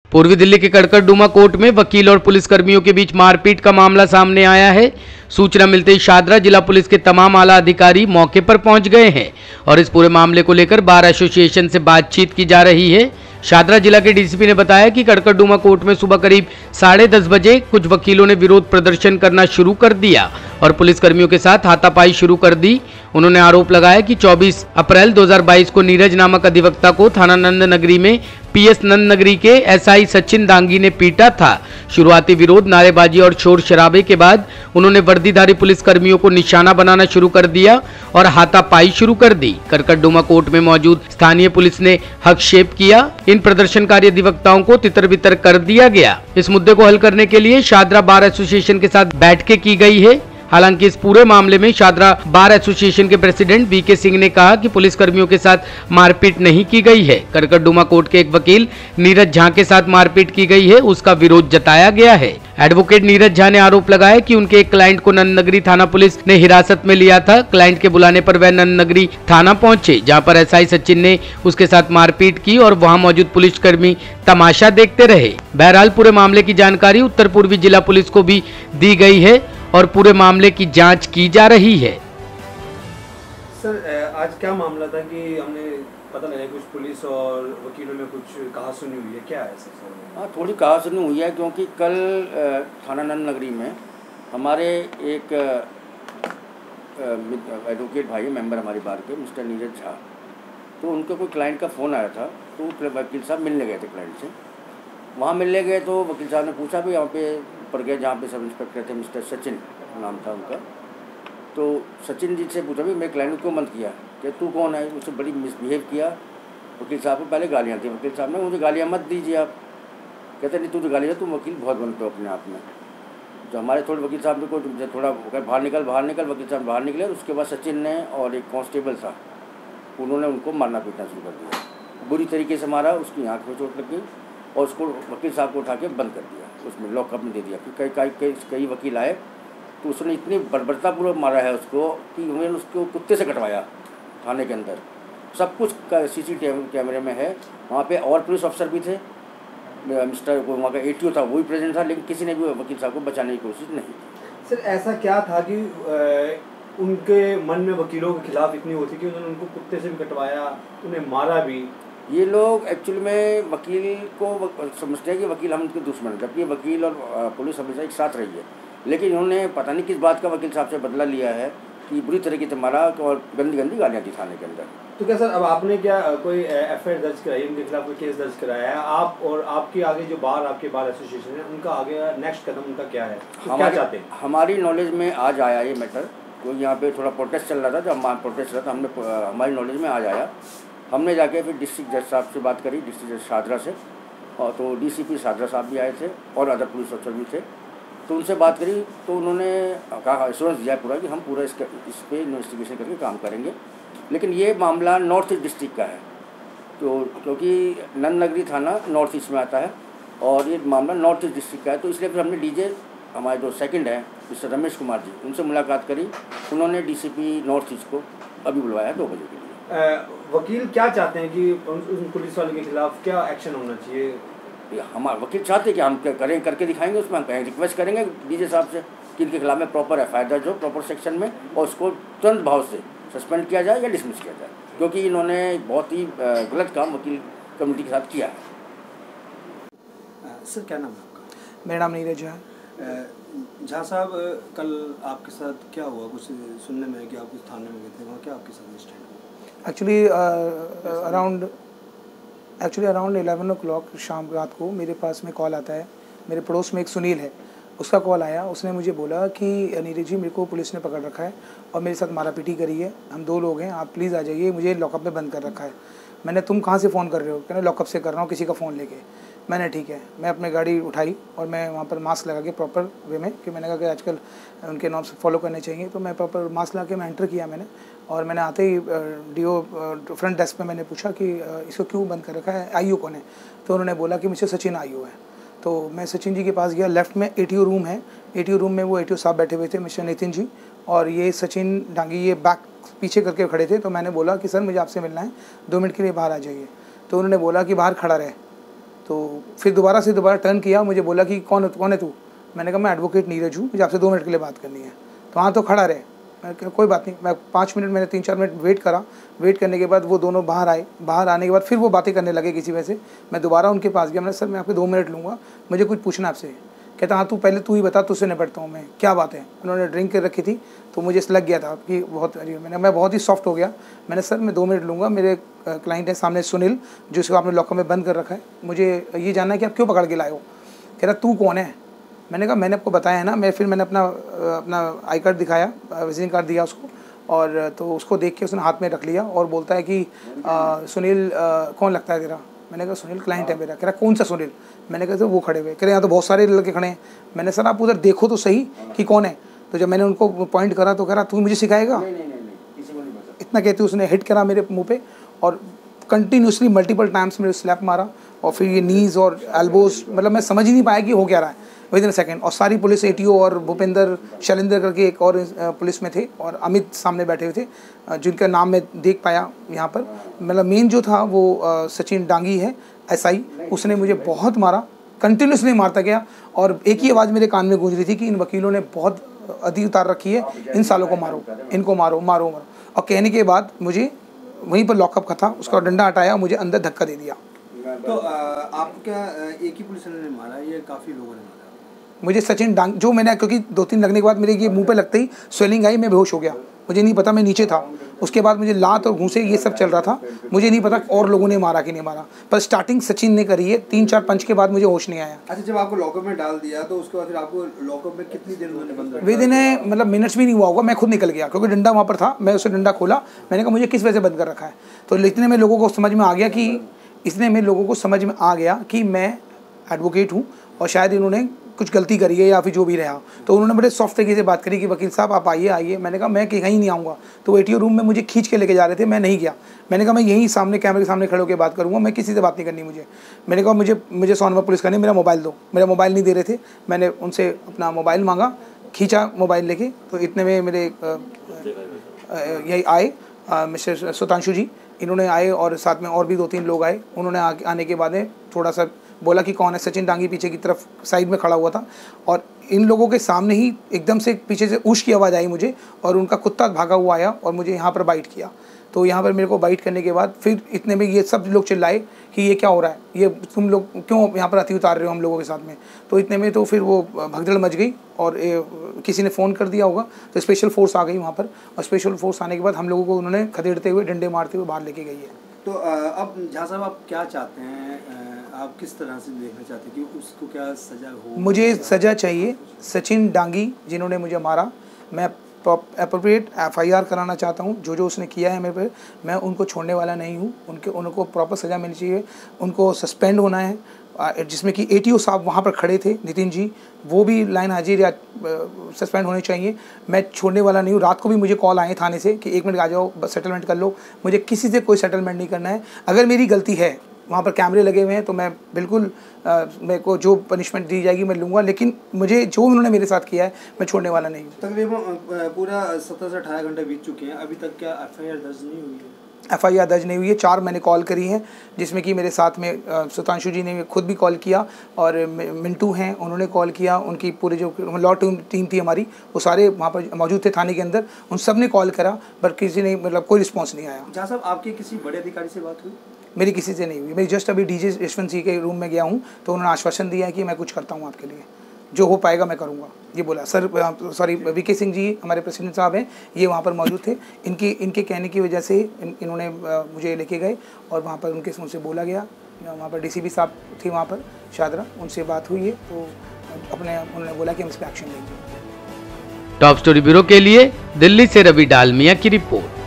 पूर्वी दिल्ली के कड़कड़डूमा कोर्ट में वकील और पुलिसकर्मियों के बीच मारपीट का मामला सामने आया है। सूचना मिलते ही शादरा जिला पुलिस के तमाम आला अधिकारी मौके पर पहुंच गए हैं और इस पूरे मामले को लेकर बार एसोसिएशन से बातचीत की जा रही है। शादरा जिला के डीसीपी ने बताया कि कड़कड़डूमा कोर्ट में सुबह करीब 10:30 बजे कुछ वकीलों ने विरोध प्रदर्शन करना शुरू कर दिया और पुलिसकर्मियों के साथ हाथापाई शुरू कर दी। उन्होंने आरोप लगाया कि 24 अप्रैल 2022 को नीरज नामक अधिवक्ता को थाना नंद नगरी में पीएस नंद नगरी के एसआई सचिन दांगी ने पीटा था। शुरुआती विरोध, नारेबाजी और शोर शराबे के बाद उन्होंने वर्दीधारी पुलिसकर्मियों को निशाना बनाना शुरू कर दिया और हाथापाई शुरू कर दी। कड़कड़डूमा कोर्ट में मौजूद स्थानीय पुलिस ने हस्तक्षेप किया। इन प्रदर्शनकारी अधिवक्ताओं को तितर बितर कर दिया गया। इस मुद्दे को हल करने के लिए शादरा बार एसोसिएशन के साथ बैठकें की गई है। हालांकि इस पूरे मामले में शादरा बार एसोसिएशन के प्रेसिडेंट वीके सिंह ने कहा कि पुलिसकर्मियों के साथ मारपीट नहीं की गई है। कड़कड़डूमा कोर्ट के एक वकील नीरज झा के साथ मारपीट की गई है, उसका विरोध जताया गया है। एडवोकेट नीरज झा ने आरोप लगाया कि उनके एक क्लाइंट को नंद नगरी थाना पुलिस ने हिरासत में लिया था। क्लाइंट के बुलाने पर वह नंद नगरी थाना पहुंचे, जहां पर एसआई सचिन ने उसके साथ मारपीट की और वहां मौजूद पुलिसकर्मी तमाशा देखते रहे। बहरहाल पूरे मामले की जानकारी उत्तर पूर्वी जिला पुलिस को भी दी गई है और पूरे मामले की जांच की जा रही है। सर, आज क्या मामला था कि हमने पता लगा कुछ पुलिस और वकीलों में कुछ कहासुनी हुई है, क्या है सर? हाँ, थोड़ी कहासुनी हुई है क्योंकि कल थाना नंद नगरी में हमारे एक एडवोकेट भाई मेंबर हमारी बार के मिस्टर नीरज झा, तो उनके कोई क्लाइंट का फ़ोन आया था, तो वकील साहब मिलने गए थे क्लाइंट से। वहाँ मिलने गए तो वकील साहब ने पूछा भी यहाँ पे पर गए जहाँ पे सब इंस्पेक्टर थे, मिस्टर सचिन नाम था उनका। तो सचिन जी से पूछा भी मेरे क्लाइंट को क्यों बंद किया, कि तू कौन है, उससे बड़ी मिसबिहेव किया। वकील साहब को पहले गालियाँ थी। वकील साहब ने मुझे गालियाँ मत दीजिए आप। कहते नहीं, तू तो गाली है, तुम वकील बहुत बनते हो अपने आप में। जो हमारे थोड़े वकील साहब को थोड़ा बाहर निकल वकील साहब बाहर निकले। उसके बाद सचिन ने और एक कांस्टेबल था, उन्होंने उनको मारना पीटना शुरू कर दिया। बुरी तरीके से मारा, उसकी आँख में चोट लग गई और उसको वकील साहब को उठा के बंद कर दिया, उसमें लॉकअप में दे दिया। फिर कई वकील आए तो उसने इतनी बर्बरतापूर्वक मारा है उसको कि उन्होंने उसको कुत्ते से कटवाया थाने के अंदर। सब कुछ सीसीटीवी कैमरे में है। वहाँ पे और पुलिस अफसर भी थे, मिस्टर वहाँ का एटीओ था, वो भी प्रेजेंट था, लेकिन किसी ने भी वकील साहब को बचाने की कोशिश नहीं की। सर, ऐसा क्या था कि उनके मन में वकीलों के खिलाफ इतनी होती कि उन्होंने उनको कुत्ते से भी कटवाया, उन्हें मारा भी? ये लोग एक्चुअली में वकील को समझते हैं कि वकील हम उनके दुश्मन हैं, जबकि वकील और पुलिस हमेशा एक साथ रही है। लेकिन इन्होंने पता नहीं किस बात का वकील साहब से बदला लिया है कि बुरी तरीके से मारा और गंदी गंदी गालियाँ दी थाने के अंदर। तो क्या सर, अब आपने क्या कोई एफआईआर दर्ज कराई, उनके खिलाफ कोई केस दर्ज कराया है आप, और आपके आगे जो आपके बार एसोसिएशन है उनका आगे नेक्स्ट कदम उनका क्या है, तो क्या चाहते हैं? हमारी नॉलेज में आज आया ये मैटर, तो यहाँ पे थोड़ा प्रोटेस्ट चल रहा था, जब प्रोटेस्ट रहा था हमने हमारी नॉलेज में आज आया। हमने जाके फिर डिस्ट्रिक्ट जज साहब से बात करी, डिस्ट्रिक्ट जज शादरा से, और तो डीसीपी शादरा साहब भी आए थे और अदर पुलिस अफसर भी थे। तो उनसे बात करी तो उन्होंने कहा, एश्योरेंस दिया पूरा कि हम पूरा इस पर इन्वेस्टिगेशन करके काम करेंगे। लेकिन ये मामला नॉर्थ ईस्ट डिस्ट्रिक्ट का है, तो क्योंकि नंद नगरी थाना नॉर्थ ईस्ट में आता है और ये मामला नॉर्थ ईस्ट डिस्ट्रिक्ट का है, तो इसलिए फिर हमने डीजे हमारे जो सेकंड है मिस्टर रमेश कुमार जी, उनसे मुलाकात करी। उन्होंने डीसीपी नॉर्थ ईस्ट को अभी बुलवाया 2 बजे के लिए। वकील क्या चाहते हैं कि उन पुलिस वाले के खिलाफ क्या एक्शन होना चाहिए? हमारे वकील चाहते हैं कि हम करें, करके दिखाएंगे। उसमें हम रिक्वेस्ट करेंगे डीजे साहब से कि इनके खिलाफ में प्रॉपर एफआईआर दर्ज हो, प्रॉपर सेक्शन में, और उसको तुरंत भाव से सस्पेंड किया जाए या डिसमिस किया जाए, क्योंकि इन्होंने बहुत ही गलत काम वकील कम्युनिटी के साथ किया है। सर, क्या नाम है आपका? मेरा नाम नीरज झा। झा साहब, कल आपके साथ क्या हुआ? कुछ सुनने में कि आप कुछ थाने में गए थे, वहाँ क्या आपके साथ इंसिडेंट हुआ? एक्चुअली अराउंड 11 o'clock शाम रात को मेरे पास में कॉल आता है। मेरे पड़ोस में एक सुनील है, उसका कॉल आया। उसने मुझे बोला कि नीरज जी, मेरे को पुलिस ने पकड़ रखा है और मेरे साथ मारापीटी करी है, हम 2 लोग हैं, आप प्लीज़ आ जाइए, मुझे लॉकअप में बंद कर रखा है। मैंने, तुम कहाँ से फ़ोन कर रहे हो? कहना लॉकअप से कर रहा हूँ, किसी का फ़ोन लेके। मैंने ठीक है, मैं अपनी गाड़ी उठाई और मैं वहाँ पर मास्क लगा के प्रॉपर वे में, कि मैंने कहा कि आजकल उनके नॉर्म्स फॉलो करने चाहिए, तो मैं प्रॉपर मास्क लगा के मैं एंटर किया मैंने। और मैंने आते ही डीओ फ्रंट डेस्क पे मैंने पूछा कि इसको क्यों बंद कर रखा है, आईओ कौन है? तो उन्होंने बोला कि मिस्टर सचिन आईओ है। तो मैं सचिन जी के पास गया। लेफ्ट में एटीओ रूम है, एटीओ रूम में वो एटीओ साहब बैठे हुए थे, मिस्टर नितिन जी, और ये सचिन डांगी ये बैक पीछे करके खड़े थे। तो मैंने बोला कि सर मुझे आपसे मिलना है, 2 मिनट के लिए बाहर आ जाइए। तो उन्होंने बोला कि बाहर खड़ा रहे। तो फिर दोबारा टर्न किया, मुझे बोला कि कौन है तू? मैंने कहा मैं एडवोकेट नीरज हूँ, मुझे आपसे 2 मिनट के लिए बात करनी है। तो हाँ तो खड़ा रहे। मैं कहा कोई बात नहीं। मैं 5 मिनट, मैंने 3-4 मिनट वेट करा। वेट करने के बाद वो दोनों बाहर आए। बाहर आने के बाद फिर वो बातें करने लगे किसी वजह से। मैं दोबारा उनके पास गया। मैंने सर मैं आपके 2 मिनट लूँगा, मुझे कुछ पूछना आपसे। कहता हाँ तू ही बता, तुझसे निपटता हूँ मैं, क्या बात है? उन्होंने ड्रिंक कर रखी थी तो मुझे लग गया था कि बहुत अजीब। मैं बहुत ही सॉफ्ट हो गया। मैंने सर मैं 2 मिनट लूँगा, मेरे क्लाइंट है सामने सुनील, जिसको आपने लॉकर में बंद कर रखा है, मुझे ये जानना है कि आप क्यों पकड़ के लाए हो। कह रहा तू कौन है? मैंने कहा मैंने आपको बताया है ना। मैंने अपना आई कार्ड दिखाया, विजिटिंग कार्ड दिया उसको, और तो उसको देख के उसने हाथ में रख लिया और बोलता है कि सुनील कौन लगता है तेरा? मैंने कहा सुनील क्लाइंट है मेरा। कह रहा कौन सा सुनील? मैंने कहा तो वो खड़े हुए। कह रहे यहाँ तो बहुत सारे लड़के खड़े हैं। मैंने सर आप उधर देखो तो सही कि कौन है। तो जब मैंने उनको पॉइंट करा तो कह रहा तू मुझे सिखाएगा? इतना कहते उसने हिट करा मेरे मुँह पे और कंटिन्यूसली मल्टीपल टाइम्स मेरे स्लैप मारा, और फिर ये नीज़ और एल्बोज, मतलब मैं समझ ही नहीं पाया कि हो क्या रहा है विद इन सेकंड। और सारी पुलिस, एटीओ और भूपेंद्र शैलेंद्र करके एक और पुलिस में थे, और अमित सामने बैठे हुए थे, जिनका नाम मैं देख पाया यहाँ पर। मतलब मेन जो था वो सचिन डांगी है, एसआई, उसने मुझे बहुत मारा, कंटिन्यूसली मारता गया। और एक ही आवाज़ मेरे कान में गूंज रही थी कि इन वकीलों ने बहुत अति उतार रखी है, इन सालों को मारो, इनको मारो मारो मारो। और कहने के बाद मुझे वहीं पर लॉकअप का था, उसका डंडा हटाया, मुझे अंदर धक्का दे दिया। तो आप क्या एक ही पुलिस वाले ने मारा, ये काफ़ी लोगों ने मारा? मुझे सचिन डांग जो मैंने, क्योंकि 2-3 लगने के बाद मेरे ये मुंह पे लगते ही स्वेलिंग आई, मैं बेहोश हो गया। मुझे नहीं पता मैं नीचे था। उसके बाद मुझे लात और घूंसे ये सब चल रहा था। मुझे नहीं पता और लोगों ने मारा कि नहीं मारा, पर स्टार्टिंग सचिन ने करी है। 3-4 पंच के बाद मुझे होश नहीं आया। अच्छा, जब आपको लॉकअप में डाल दिया तो उसके बाद फिर आपको लॉकअप में कितनी देर उन्होंने बंद रखा? विद इन मतलब मिनट्स भी नहीं हुआ होगा, मैं खुद निकल गया, क्योंकि डंडा वहाँ पर था। मैं उसे डंडा खोला, मैंने कहा मुझे किस वजह से बंद कर रखा है। तो इतने में लोगों को समझ में आ गया कि मैं एडवोकेट हूँ और शायद इन्होंने कुछ गलती करी है या फिर जो भी रहा। तो उन्होंने बड़े सॉफ्ट तरीके से बात करी कि वकील साहब आप आइए। मैंने कहा मैं कहीं नहीं आऊँगा। तो एटीओ रूम में मुझे खींच के लेके जा रहे थे, मैं नहीं गया। मैंने कहा मैं यहीं सामने कैमरे के सामने खड़े होकर बात करूँगा, मैं किसी से बात नहीं करनी मुझे। मैंने कहा मुझे सोनभद्र पुलिस का नहीं, मेरा मोबाइल दो। मेरा मोबाइल नहीं दे रहे थे। मैंने उनसे अपना मोबाइल मांगा, खींचा मोबाइल लेके। तो इतने में मेरे यही आए मिस्टर सुतांशु जी, इन्होंने आए और साथ में और भी 2-3 लोग आए। उन्होंने आने के बाद थोड़ा सा बोला कि कौन है। सचिन डांगी पीछे की तरफ साइड में खड़ा हुआ था, और इन लोगों के सामने ही एकदम से पीछे से उश की आवाज़ आई मुझे, और उनका कुत्ता भागा हुआ आया और मुझे यहाँ पर बाइट किया। तो यहाँ पर मेरे को बाइट करने के बाद फिर इतने में ये सब लोग चिल्लाए कि ये क्या हो रहा है, ये तुम लोग क्यों यहाँ पर अति उतार रहे हो हम लोगों के साथ में। तो इतने में तो फिर वो भगदड़ मच गई, और किसी ने फ़ोन कर दिया होगा, तो स्पेशल फोर्स आ गई वहाँ पर। और स्पेशल फोर्स आने के बाद हम लोगों को उन्होंने खदेड़ते हुए, डंडे मारते हुए बाहर लेके गई है। तो अब झा साहब आप क्या चाहते हैं, आप किस तरह से देखना चाहते हैं कि उसको क्या सज़ा हो? मुझे सज़ा चाहिए। सचिन डांगी जिन्होंने मुझे मारा, मैं अप्रोप्रिएट FIR कराना चाहता हूँ। जो उसने किया है मेरे पे, मैं उनको छोड़ने वाला नहीं हूँ। उनको प्रॉपर सज़ा मिलनी चाहिए। उनको सस्पेंड होना है, जिसमें कि ATO साहब वहाँ पर खड़े थे, नितिन जी, वो भी लाइन हाजिर या सस्पेंड होने चाहिए। मैं छोड़ने वाला नहीं हूँ। रात को भी मुझे कॉल आए थाने से कि 1 मिनट आ जाओ, सेटलमेंट कर लो। मुझे किसी से कोई सेटलमेंट नहीं करना है। अगर मेरी गलती है, वहाँ पर कैमरे लगे हुए हैं, तो मैं बिल्कुल मेरे को जो पनिशमेंट दी जाएगी मैं लूँगा, लेकिन मुझे जो उन्होंने मेरे साथ किया है मैं छोड़ने वाला नहीं हूँ। तकरीबन पूरा 17 से 18 घंटे बीत चुके हैं, अभी तक क्या FIR दर्ज नहीं हुई है? FIR दर्ज नहीं हुई है। 4 मैंने कॉल करी हैं, जिसमें कि मेरे साथ में सुतांशु जी ने खुद भी कॉल किया, और मिंटू हैं, उन्होंने कॉल किया। उनकी पूरी जो लॉ टीम थी हमारी, वो सारे वहाँ पर मौजूद थे थाने के अंदर, उन सब ने कॉल करा, पर किसी ने मतलब कोई रिस्पॉन्स नहीं आया। जहाँ साहब आपके किसी बड़े अधिकारी से बात हुई? मेरी किसी से नहीं हुई। मैं जस्ट अभी DJ यशवंत सिंह के रूम में गया हूँ, तो उन्होंने आश्वासन दिया है कि मैं कुछ करता हूँ आपके लिए, जो हो पाएगा मैं करूँगा, ये बोला। सॉरी VK सिंह जी हमारे प्रेसिडेंट साहब हैं, ये वहाँ पर मौजूद थे। इनके कहने की वजह से इन्होंने मुझे लेके गए, और वहाँ पर उनसे बोला गया। वहाँ पर DCP साहब थे वहाँ पर, शादरा, उनसे बात हुई है, तो उन्होंने बोला कि हम इस पर एक्शन लेंगे। टॉप स्टोरी ब्यूरो के लिए दिल्ली से रवि डालमिया की रिपोर्ट।